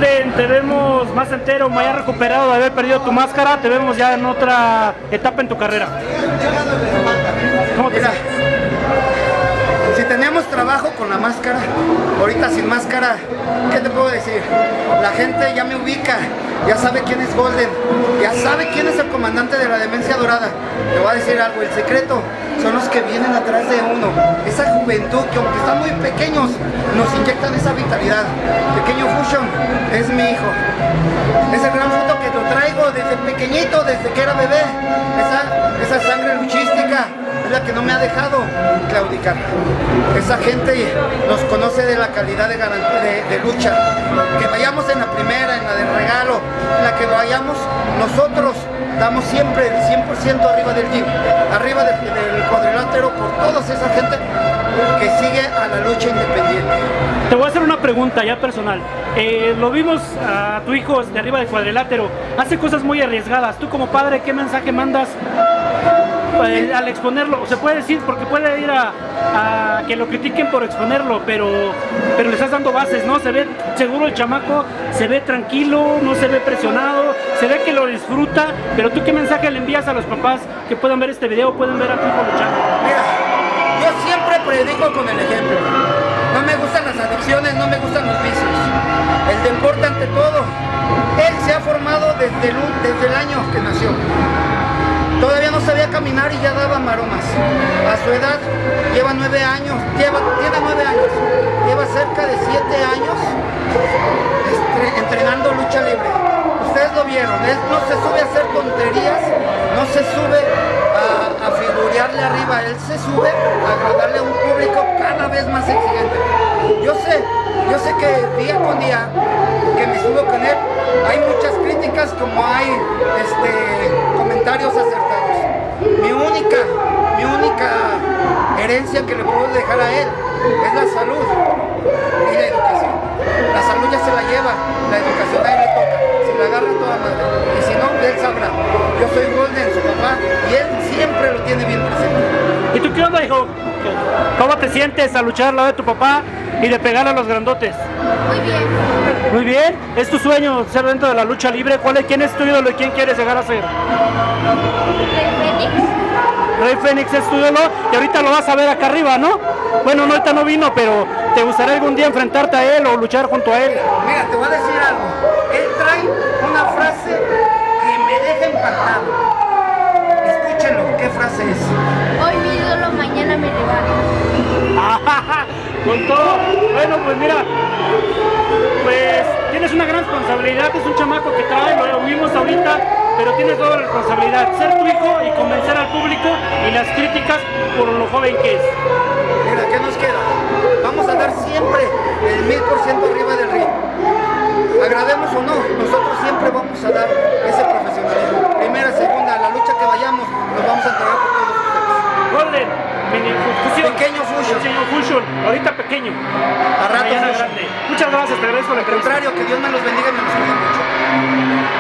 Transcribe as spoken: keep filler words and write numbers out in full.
Golden, te vemos más entero, más recuperado de haber perdido tu máscara, te vemos ya en otra etapa en tu carrera. ¿Cómo te Mira, si teníamos trabajo con la máscara, ahorita sin máscara, ¿qué te puedo decir? La gente ya me ubica, ya sabe quién es Golden, ya sabe quién es el comandante de la demencia dorada. Te voy a decir algo, el secreto son los que vienen atrás de uno, esa juventud que aunque están muy pequeños, nos inyectan esa vitalidad. Pequeño Fusion es mi hijo, es el gran fruto que lo traigo desde pequeñito, desde que era bebé, esa, esa sangre luchística es la que no me ha dejado claudicar. Esa gente nos conoce de la calidad de, de, de lucha, que vayamos en la primera, en la del regalo, en la que vayamos, nosotros damos siempre el cien por ciento arriba del gym, arriba del, del cuadrilátero, por toda esa gente que sigue a la lucha independiente. Te voy a hacer una pregunta ya personal. Eh, lo vimos a tu hijo de arriba del cuadrilátero, hace cosas muy arriesgadas. Tú como padre, ¿qué mensaje mandas eh, al exponerlo? Se puede decir, porque puede ir a, a que lo critiquen por exponerlo, pero, pero le estás dando bases, ¿no? Se ve seguro el chamaco, se ve tranquilo, no se ve presionado, se ve que lo disfruta, pero ¿tú qué mensaje le envías a los papás que puedan ver este video, pueden ver a tu hijo luchando? Mira, yo siempre predico con el ejemplo. No me gustan las adicciones, no me gustan los vicios. El deporte ante todo. Él se ha formado desde el, desde el año que nació. Todavía no sabía caminar y ya daba maromas. A su edad lleva nueve años, lleva, tiene nueve años, lleva cerca de siete años este, entrenando lucha libre. Ustedes lo vieron, él no se sube a hacer tonterías, no se sube a, a figurearle arriba, él se sube a agradarle a un público cada vez más exigente. Yo sé, yo sé que día con día que me subo con él, hay muchas críticas como hay este, comentarios acertados. Mi única, mi única herencia que le puedo dejar a él es la salud y la educación. La salud ya se la lleva, la educación a él le toca, si la agarra toda madre, y si no, él sabrá. Yo soy Golden, su papá, y él siempre lo tiene bien presente. ¿Y tú qué onda, hijo? ¿Cómo te sientes al luchar al lado de tu papá y de pegar a los grandotes? Muy bien. Muy bien. ¿Es tu sueño ser dentro de la lucha libre? ¿Cuál es, ¿Quién es tu ídolo y quién quieres llegar a ser? Rey Fénix. Rey Fénix es tu ídolo y ahorita lo vas a ver acá arriba, ¿no? Bueno, no, ahorita no vino, pero ¿te gustaría algún día enfrentarte a él o luchar junto a él? Mira, te voy a decir algo. Él trae una frase que me deja impactado. Escúchenlo, ¿qué frase es? Hoy mi ídolo, mañana me rival. Con todo. Bueno, pues mira, pues tienes una gran responsabilidad, es un chamaco que trae, lo vimos ahorita, pero tienes toda la responsabilidad, ser tu hijo y convencer al público y las críticas por lo joven que es. Mira, ¿qué nos queda? Vamos a dar siempre el mil por ciento arriba del ring. Agrademos o no, nosotros siempre vamos a dar ese profesionalismo. Primera, segunda, la lucha que vayamos, nos vamos a entregar por todos ustedes. Golden, mini fusión. Pequeño Fusion. Pequeño Fusion, ahorita pequeño. A rato Mañana Fusion. grande. Muchas gracias, te agradezco la Al entrevista. contrario, que Dios me los bendiga y me los cuide mucho.